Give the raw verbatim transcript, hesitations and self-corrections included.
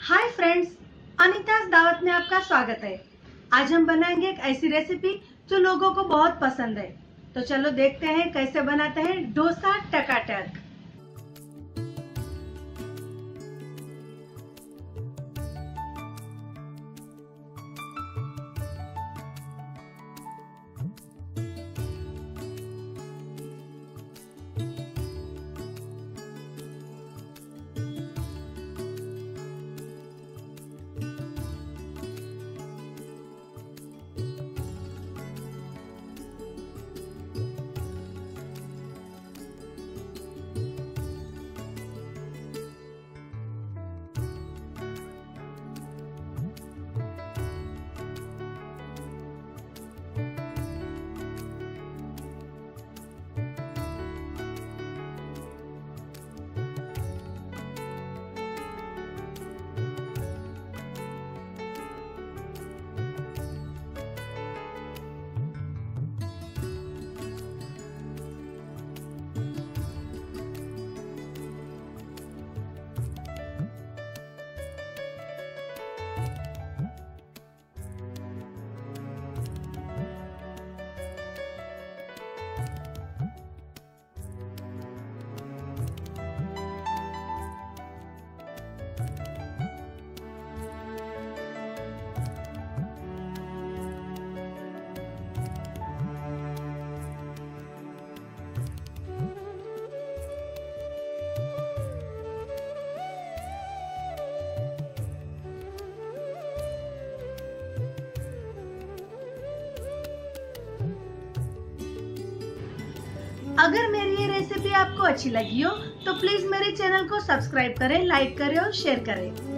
Hi friends, अनीता's दावत में आपका स्वागत है। आज हम बनाएंगे एक ऐसी रेसिपी जो लोगों को बहुत पसंद है। तो चलो देखते हैं कैसे बनाते हैं डोसा टकाटक। अगर मेरी ये रेसिपी आपको अच्छी लगी हो तो प्लीज मेरे चैनल को सब्सक्राइब करें, लाइक करें और शेयर करें।